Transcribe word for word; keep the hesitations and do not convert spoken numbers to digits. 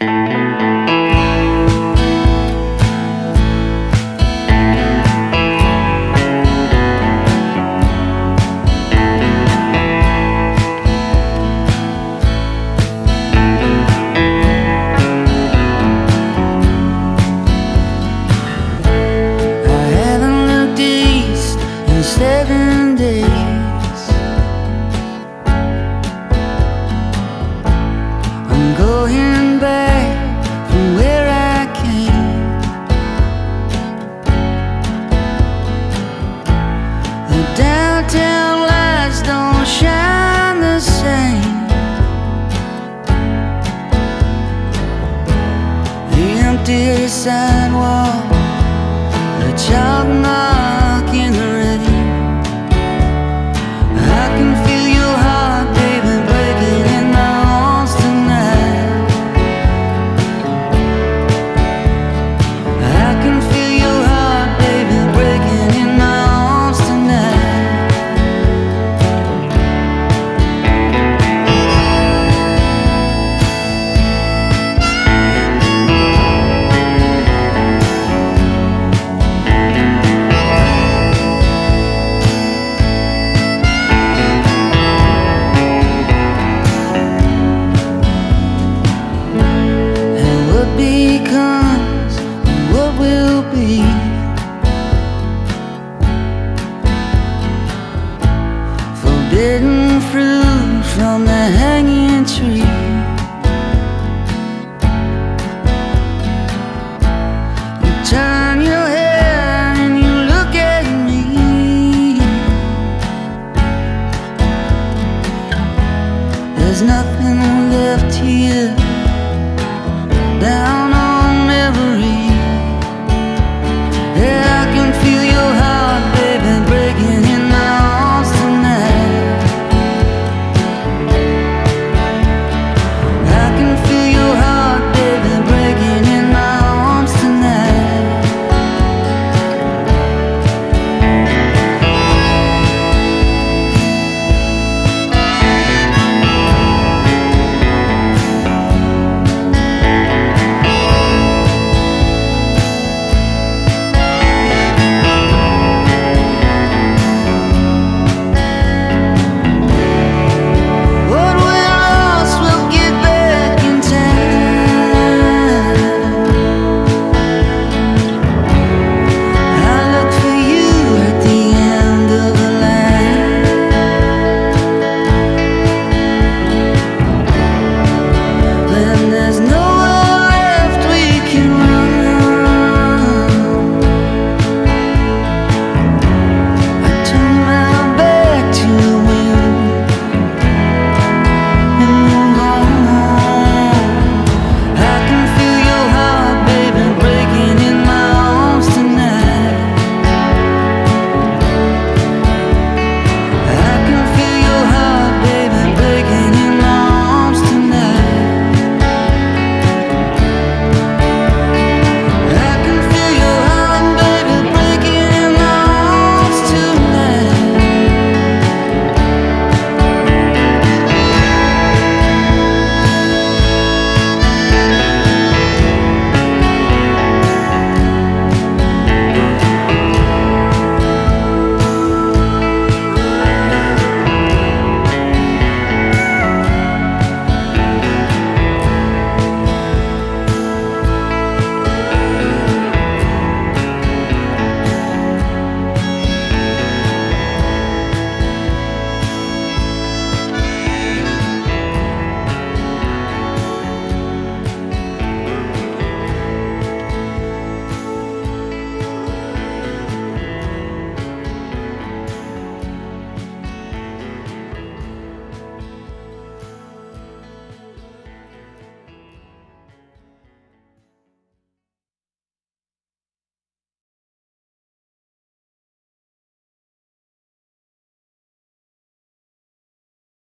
Seven days I'm going back from where I came. The downtown lights don't shine the same. The empty sidewalk, the chalk mark in the rain. I can feel your heart, baby, breaking in my arms tonight. I can feel your heart, baby, breaking in my arms tonight. Becomes what will be. Forbidden fruit from the hanging tree. You turn your head and you look at me. There's nothing left here